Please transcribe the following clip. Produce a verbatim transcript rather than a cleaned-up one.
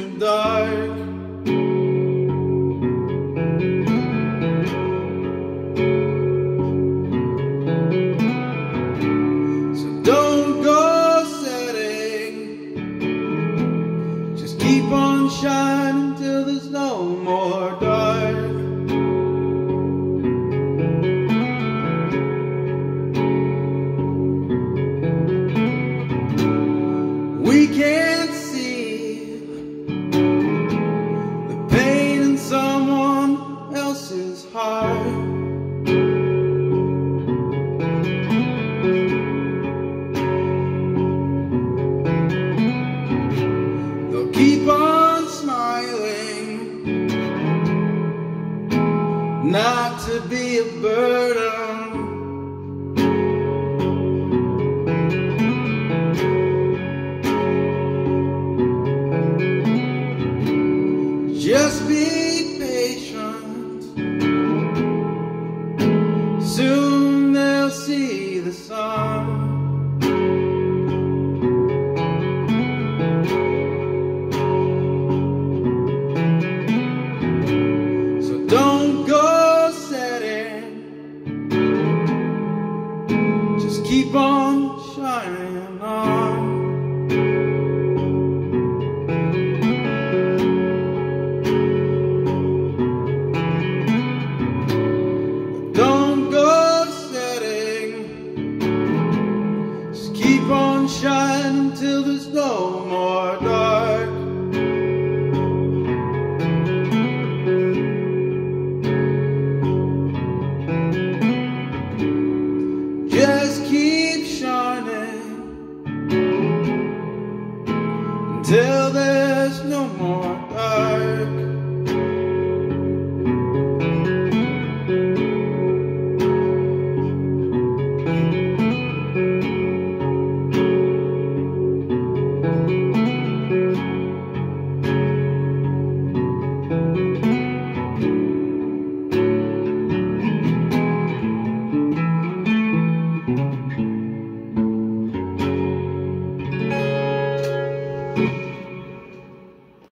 the dark. So don't go setting, just keep on shining till there's no more dark. We can't see the pain in someone else's heart. They'll keep on smiling, not to be a burden. Just be patient, soon they'll see the sun. So don't go setting, just keep on shining on. Don't go setting, just keep on shining till there's no more dark. Just keep shining until there's no more dark.